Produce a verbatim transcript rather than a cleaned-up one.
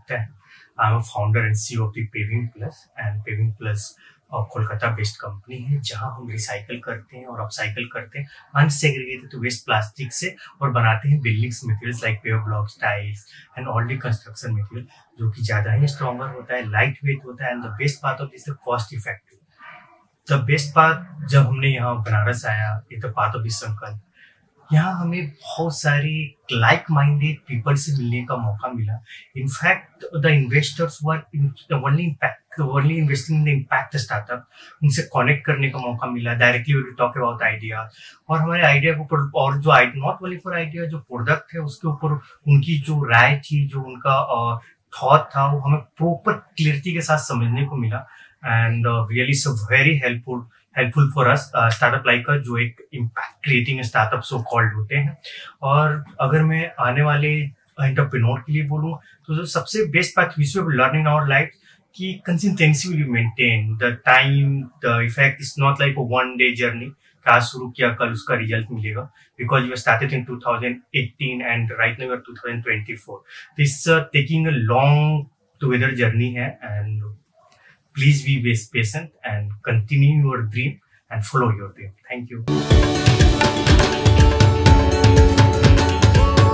लगता है। I am founder and C of the paving plus, and paving plus Kolkata based company है जहां हम रिसाइकल करते हैं और अपसाइकल करते हैं अनसेग्रीगेटेड वेस्ट प्लास्टिक से और बनाते हैं buildings materials like paver blocks, tiles and all the construction material, जो कि ज्यादा ही स्ट्रॉन्गर होता है, लाइट वेट होता है, and the best part of this cost effective. The best part, जब हमने यहाँ बनारस आया, ये द पार्ट ऑफ दिस संकल्प, यहाँ हमें बहुत सारे लाइक माइंडेड पीपल से मिलने का मौका मिला। In fact the investors were only impact only investing in the impact startup, उनसे कनेक्ट करने का मौका मिला। Directly we talk about idea, और हमारे आइडिया के ऊपर, और जो नॉट ओनली फॉर आइडिया, जो प्रोडक्ट है उसके ऊपर उनकी जो राय थी, जो उनका थॉट था, वो हमें प्रॉपर क्लियरिटी के साथ समझने को मिला। And really so very helpful helpful for us startup like जो एक impact creating startup so called होते हैं। और अगर मैं आने वाले एंटरप्रेन्योर के लिए बोलूँ तो जो सबसे best part which we learn in our life कि consistency will maintain the time, the effect is not like a one day journey, आज शुरू किया कल उसका रिजल्ट मिलेगा, because you started in two thousand eighteen and right now two thousand twenty four, this taking a long together journey है। And please be patient and continue your dream and follow your dream. Thank you.